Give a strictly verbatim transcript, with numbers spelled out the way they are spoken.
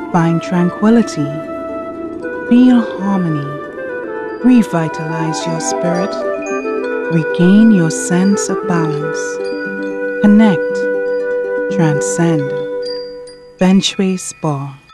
Find tranquility, feel harmony, revitalize your spirit, regain your sense of balance, connect, transcend. Feng Shui Spa.